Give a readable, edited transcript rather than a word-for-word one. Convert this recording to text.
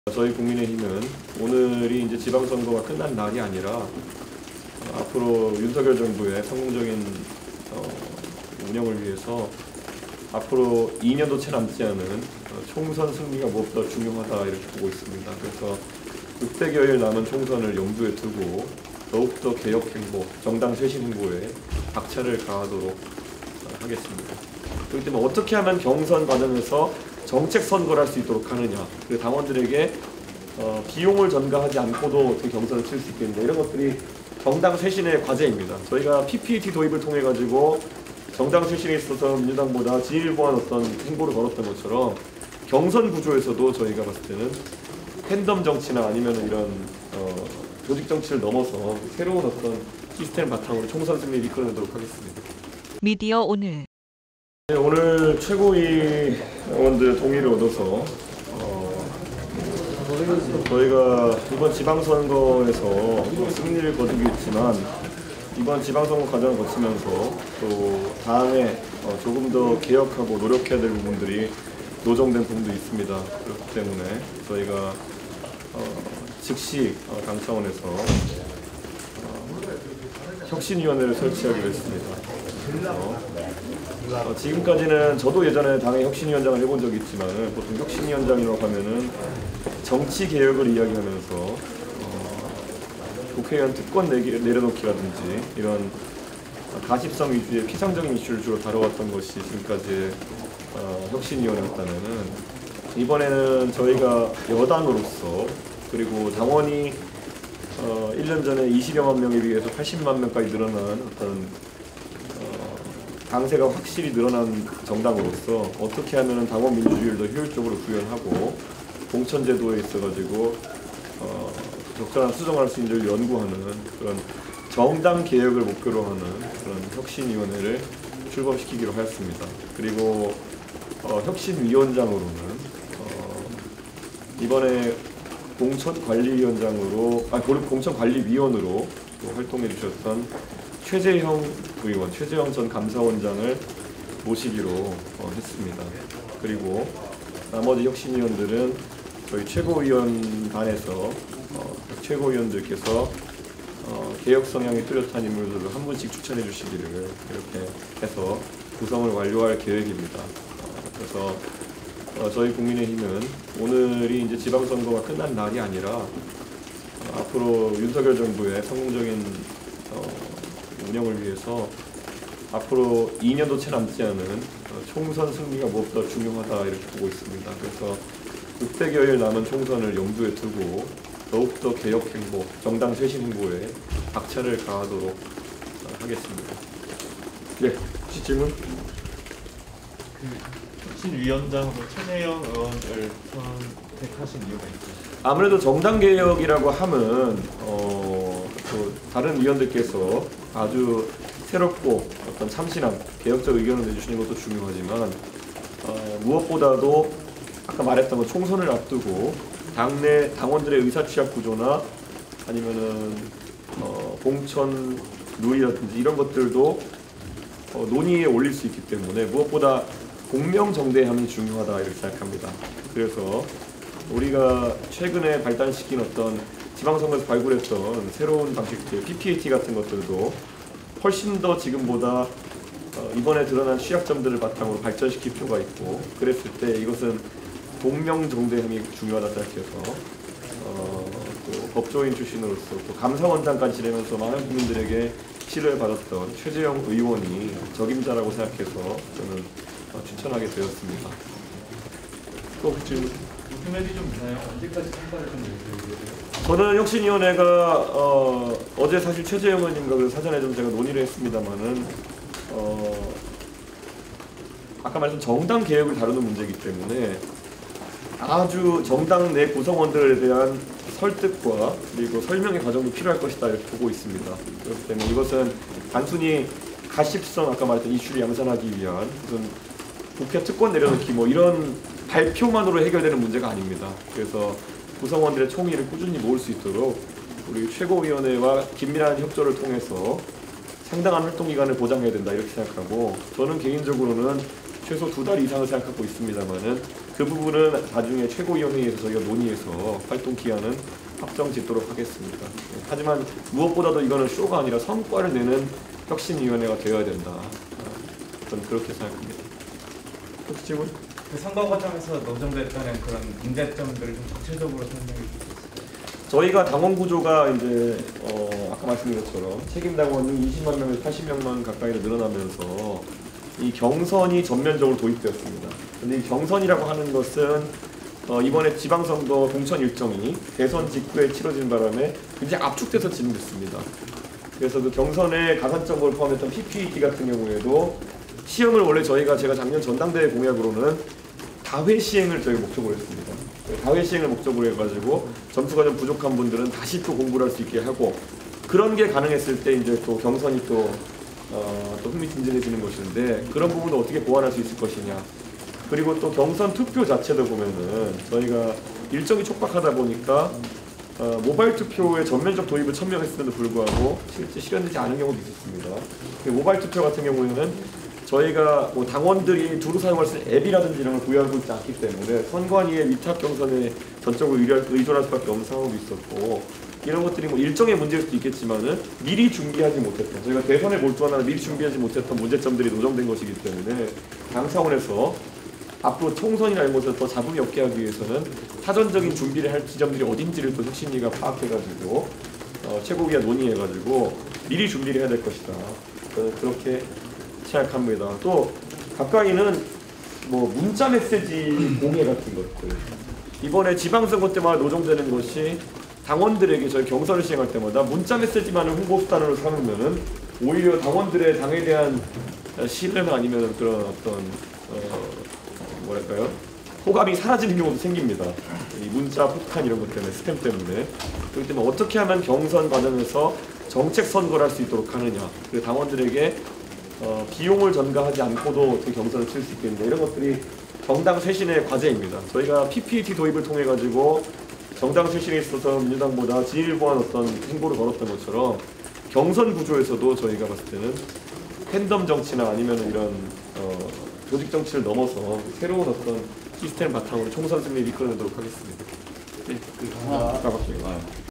저희 국민의힘은 오늘이 이제 지방선거가 끝난 날이 아니라 앞으로 윤석열 정부의 성공적인 운영을 위해서 앞으로 2년도 채 남지 않은 총선 승리가 무엇보다 중요하다 이렇게 보고 있습니다. 그래서 600여일 남은 총선을 염두에 두고 더욱더 개혁 행보, 정당 쇄신 행보에 박차를 가하도록 하겠습니다. 그렇기 때문에 어떻게 하면 경선 과정에서 정책 선거를 할 수 있도록 하느냐, 그리고 당원들에게 비용을 전가하지 않고도 어떻게 경선을 칠 수 있겠느냐, 이런 것들이 정당 쇄신의 과제입니다. 저희가 PPT 도입을 통해 가지고 정당 쇄신에 있어서 민주당보다 진일보한 어떤 행보를 걸었던 것처럼 경선 구조에서도 저희가 봤을 때는 팬덤 정치나 아니면 이런 조직 정치를 넘어서 새로운 어떤 시스템 바탕으로 총선 승리를 이끌어내도록 하겠습니다. 미디어 오늘. 네, 오늘 최고위 의원들 동의를 얻어서 저희가 이번 지방선거에서 승리를 거두겠지만 이번 지방선거 과정을 거치면서 또 다음에 조금 더 개혁하고 노력해야 될 부분들이 노정된 부분도 있습니다. 그렇기 때문에 저희가 즉시 당 차원에서 혁신위원회를 설치하기로 했습니다. 지금까지는 저도 예전에 당의 혁신위원장을 해본 적이 있지만 보통 혁신위원장이라고 하면은 정치 개혁을 이야기하면서 국회의원 특권 내려놓기라든지 이런 가십성 위주의 피상적인 이슈를 주로 다뤄왔던 것이 지금까지의 혁신위원회였다면은 이번에는 저희가 여당으로서 그리고 당원이 1년 전에 20여만 명에 비해서 80만 명까지 늘어난 어떤 당세가 확실히 늘어난 정당으로서 어떻게 하면 당원 민주주의를 더 효율적으로 구현하고 공천제도에 있어가지고 적절한 수정할 수 있는 를 연구하는 그런 정당 개혁을 목표로 하는 그런 혁신위원회를 출범시키기로 하였습니다. 그리고 혁신위원장으로는 이번에 공천관리위원장으로 공천관리위원으로 활동해 주셨던 최재형 의원, 최재형 전 감사원장을 모시기로 했습니다. 그리고 나머지 혁신위원들은 저희 최고위원단에서 최고위원들께서 개혁 성향이 뚜렷한 인물들을 한 분씩 추천해 주시기를 이렇게 해서 구성을 완료할 계획입니다. 그래서 저희 국민의힘은 오늘이 이제 지방선거가 끝난 날이 아니라 앞으로 윤석열 정부의 성공적인 운영을 위해서 앞으로 2년도 채 남지 않은 총선 승리가 무엇보다 중요하다 이렇게 보고 있습니다. 그래서 600여일 남은 총선을 염두에 두고 더욱더 개혁 행보, 정당 쇄신 행보에 박차를 가하도록 하겠습니다. 예, 혹시 질문? 혁신위원장으로 최재형 의원을 선택하신 이유가 있으세요? 아무래도 정당 개혁이라고 하면 또 다른 위원들께서 아주 새롭고 어떤 참신한 개혁적 의견을 내주시는 것도 중요하지만 무엇보다도 아까 말했던 것 총선을 앞두고 당내 당원들의 의사 취합 구조나 아니면은 공천 룰이라든지 이런 것들도 논의에 올릴 수 있기 때문에 무엇보다 공명정대함이 중요하다 이렇게 생각합니다. 그래서 우리가 최근에 발달시킨 어떤 지방선거에서 발굴했던 새로운 방식들, PPT 같은 것들도 훨씬 더 지금보다 이번에 드러난 취약점들을 바탕으로 발전시킬 필요가 있고, 그랬을 때 이것은 공명정대함이 중요하다 생각해서 또 법조인 출신으로서 또 감사원장까지 지내면서 많은 국민들에게 신뢰를 받았던 최재형 의원이 적임자라고 생각해서 저는 추천하게 되었습니다. 또 질문? 금액이 좀 있나요? 언제까지 참가를 좀 해주세요? 저는 혁신위원회가 어제 사실 최재형 의원님과 사전에 좀 제가 논의를 했습니다만은 아까 말씀 정당 개혁을 다루는 문제이기 때문에 아주 정당 내 구성원들에 대한 설득과 그리고 설명의 과정도 필요할 것이다 이렇게 보고 있습니다. 그렇기 때문에 이것은 단순히 가십성 아까 말했던 이슈를 양산하기 위한 무슨 국회 특권 내려놓기 뭐 이런 발표만으로 해결되는 문제가 아닙니다. 그래서 구성원들의 총의를 꾸준히 모을 수 있도록 우리 최고위원회와 긴밀한 협조를 통해서 상당한 활동 기간을 보장해야 된다 이렇게 생각하고, 저는 개인적으로는 최소 2달 이상을 생각하고 있습니다만은 그 그 부분은 나중에 최고위원회에서 저희가 논의해서 활동 기한은 확정 짓도록 하겠습니다. 하지만 무엇보다도 이거는 쇼가 아니라 성과를 내는 혁신위원회가 되어야 된다. 저는 그렇게 생각합니다. 혹시 질문? 그 선거 과정에서 노정됐다는 그런 문제점들을 좀 구체적으로 설명해 주세요. 저희가 당원 구조가 이제 아까 말씀드린 것처럼 책임 당원이 20만 명에서 80명 가까이로 늘어나면서 이 경선이 전면적으로 도입되었습니다. 근데 이 경선이라고 하는 것은 이번에 지방선거 공천 일정이 대선 직후에 치러지는 바람에 굉장히 압축돼서 진행됐습니다. 그래서 그 경선의 가산점을 포함했던 PPT 같은 경우에도 시험을 원래 제가 작년 전당대회 공약으로는 다회 시행을 저희가 목적으로 했습니다. 다회 시행을 목적으로 해가지고 점수가 좀 부족한 분들은 다시 또 공부를 할 수 있게 하고 그런 게 가능했을 때 이제 또 경선이 또 흥미진진해지는 것인데 그런 부분도 어떻게 보완할 수 있을 것이냐. 그리고 또 경선 투표 자체도 보면은 저희가 일정이 촉박하다 보니까 모바일 투표의 전면적 도입을 천명했음에도 불구하고 실제 실현되지 않은 경우도 있었습니다. 모바일 투표 같은 경우에는 저희가 뭐 당원들이 두루 사용할 수 있는 앱이라든지 이런 걸 구현하고 있지 않기 때문에 선관위의 위탁 경선에 전적으로 의존할 수밖에 없는 상황도 있었고 이런 것들이 뭐 일정의 문제일 수도 있겠지만은 미리 준비하지 못했던 저희가 대선에 몰두하나 미리 준비하지 못했던 문제점들이 노정된 것이기 때문에 당 차원에서 앞으로 총선이나 이런 것을 더 잡음이 없게 하기 위해서는 사전적인 준비를 할 지점들이 어딘지를 또 혁신위가 파악해가지고 최고위와 논의해가지고 미리 준비를 해야 될 것이다. 그렇게 생각합니다. 또 가까이는 뭐 문자 메시지 공개 같은 것들 이번에 지방선거 때마다 노정되는 것이 당원들에게 저희 경선을 시행할 때마다 문자 메시지만을 홍보 수단으로 삼으면은 오히려 당원들의 당에 대한 신뢰나 아니면 그런 어떤 뭐랄까요 호감이 사라지는 경우도 생깁니다. 이 문자 폭탄 이런 것 때문에 스팸 때문에 그렇기 때문에 어떻게 하면 경선 과정에서 정책 선거를 할 수 있도록 하느냐 그리고 당원들에게 비용을 전가하지 않고도 어떻게 경선을 칠 수 있겠느냐 이런 것들이 정당 쇄신의 과제입니다. 저희가 PPT 도입을 통해 가지고 정당 쇄신에 있어서 민주당보다 진일보한 어떤 행보를 걸었던 것처럼 경선 구조에서도 저희가 봤을 때는 팬덤 정치나 아니면 이런 조직 정치를 넘어서 새로운 어떤 시스템 바탕으로 총선 승리를 이끌어내도록 하겠습니다. 네,